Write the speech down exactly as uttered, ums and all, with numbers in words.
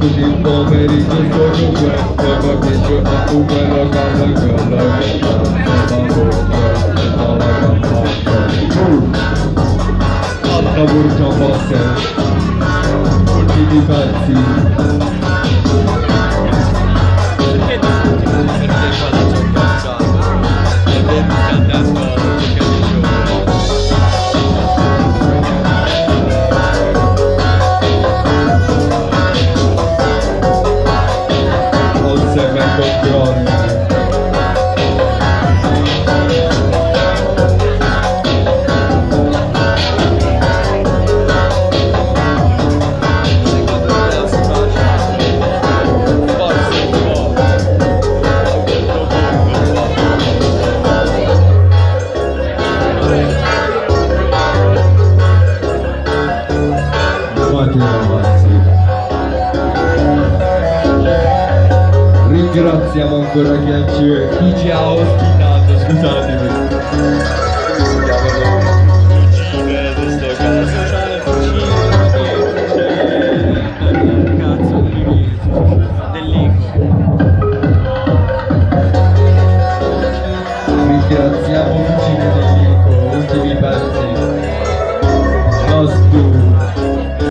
così il pomeriggio sono questo, ma che giorno tu me lo cala quella che sta la campagna. Alta burcia bosse, ultimi pezzi. Perché ti senti per te qua la giocata? E vedi cantando la musica di giorno. Non se me controlli. Ringraziamo ancora chi, ci, chi ci ha ospitato, scusatemi. Cucine di sto cazzo. Cazzo di dell'Ico. Ringraziamo Vicine dell'Ico, ultimi pezzi. Nostro